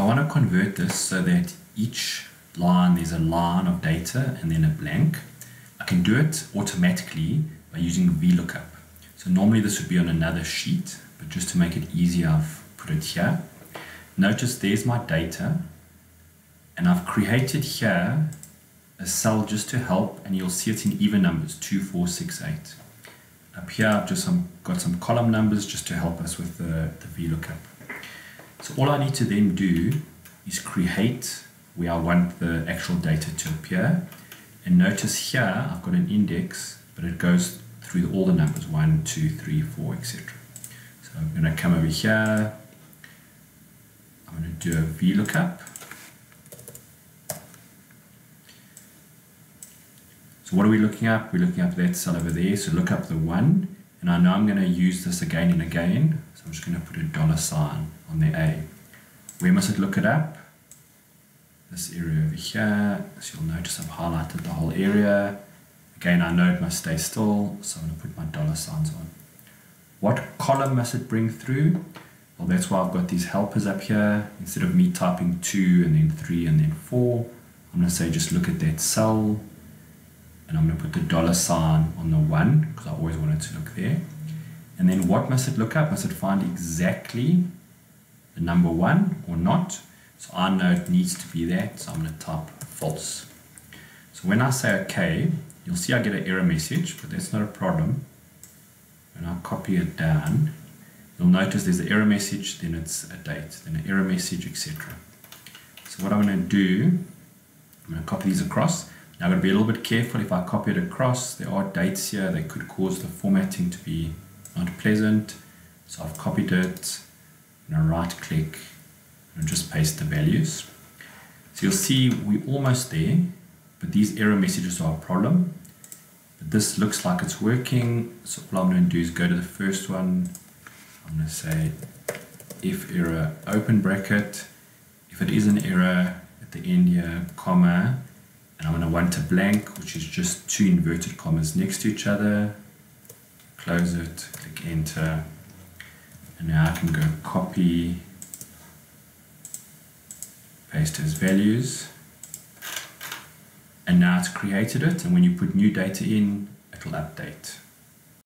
I want to convert this so that each line there's a line of data and then a blank. I can do it automatically by using VLOOKUP. So normally this would be on another sheet, but just to make it easier, I've put it here. Notice there's my data, and I've created here a cell just to help, and you'll see it's in even numbers, 2, 4, 6, 8. Up here I've just got some column numbers just to help us with the VLOOKUP. So all I need to then do is create where I want the actual data to appear. And notice here I've got an index, but it goes through all the numbers, 1, 2, 3, 4, etc. So I'm going to come over here. I'm going to do a VLOOKUP. So what are we looking up? We're looking up that cell over there. So look up the 1. And I know I'm going to use this again and again. So I'm just going to put a $ on the A. Where must it look it up? This area over here. So you'll notice I've highlighted the whole area. Again, I know it must stay still, so I'm going to put my $ on. What column must it bring through? Well, that's why I've got these helpers up here. Instead of me typing 2 and then 3 and then 4, I'm going to say just look at that cell. And I'm going to put the $ on the 1 because I always want it to look there. And then what must it look up? Must it find exactly the number 1 or not? So I know it needs to be that, so I'm going to type false. So when I say OK, you'll see I get an error message, but that's not a problem. When I copy it down, you'll notice there's an error message, then it's a date, then an error message, etc. So what I'm going to do, I'm going to copy these across. Now I've got to be a little bit careful. If I copy it across, there are dates here. They could cause the formatting to be not pleasant. So I've copied it. I'm going to right click and just paste the values. So you'll see we're almost there, but these error messages are a problem. But this looks like it's working. So all I'm going to do is go to the first one. I'm going to say if error open bracket. If it is an error at the end here, comma, and I'm going to want a blank, which is just 2 inverted commas next to each other. Close it, click enter. And now I can go copy, paste as values. And now it's created it. And when you put new data in, it will update.